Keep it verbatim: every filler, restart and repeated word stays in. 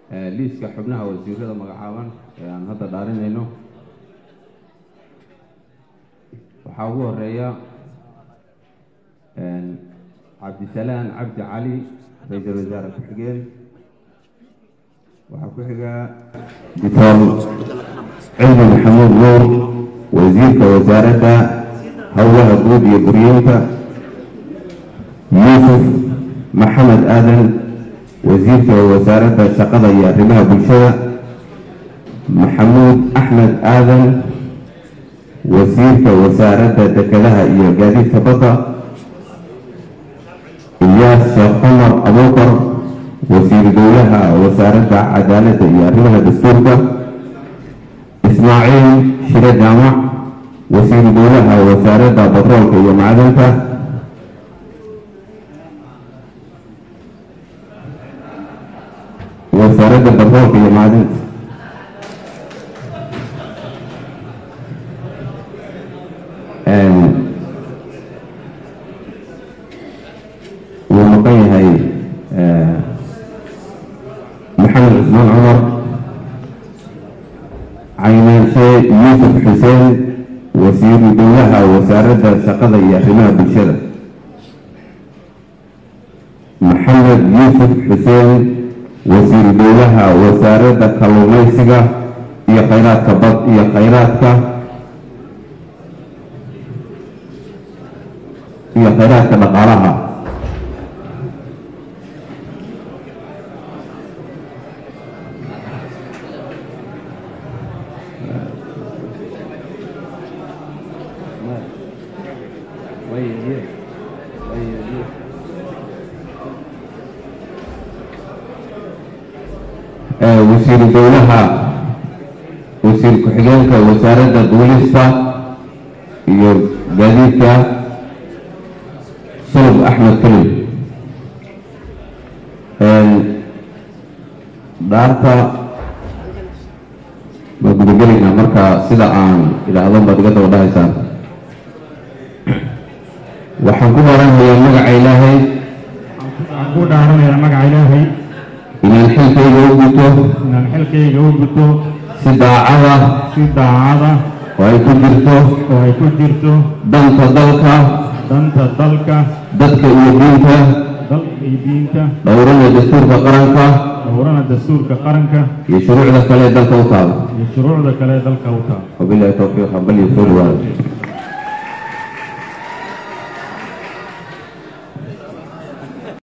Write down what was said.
liiska xubnaha wasiirada magacaaban ee aan hadda dhaarinayno. waxaa ugu horeeya cabdisalaan cabdi cali ra-iisul wasaare ku-xigeen. waxaa ku xiga doctor cilmi maxamuud nuur wasiirka wasaaradda howlaha guud iyo guryeynta. yuusuf maxamed aadan wasiirka wasaaradda shaqada iyo arrimaha bulshada. maxamuud axmed aadan wasiirka wasaaradda dekedaha iyo gaadiidka badda. iyaas sheekh cumar abuukar wasiir dowlaha wasaaradda cadaaladda iyo arrimaha dastuurka. ismaaciil shire jaamac wasiir dowlaha wasaaradda batroolka iyo macdanta. wasaaradda batroolka iyo macdanta. wuu maqan yahay maxamed cusmaan cumar. caynaanshe yuusuf xuseen wasiiru dowlaha wasaaradda shaqada iyo arrimaha bulshada. maxamed yuusuf xuseen wasiiru dowlaha wasaaradda kalluumaysiga iyo khayraadka bad iyo khayraadka iyo khayraadka dhaqaalaha. wasiir dowlaha wasiir ku-xigeenka wasaaradda duulista iyo gaadiidka sulub axmed kalim. dhaarta ma gudagelayna marka sida aan idhaahdo baad iga daba dhahaysaan. waxaan ku dhaaranayaa magaca ilaahay waxaan ku dhaaranayaa magaca ilaahay inaan xilkayga u guto inaan xilkayga u guto si daacada si daacada oo ay ku jirto oo ay ku jirto danta dalka danta dalka dadka iyo diinta dalka iyo diinta dhowrana dastuurka qaranka dhowrana dastuurka qaranka iyo shuruucda kale dalka u taal iyo shuruucda kale dalka u taal. wabillahi tawfiiq. bal iyo soo dhawaada.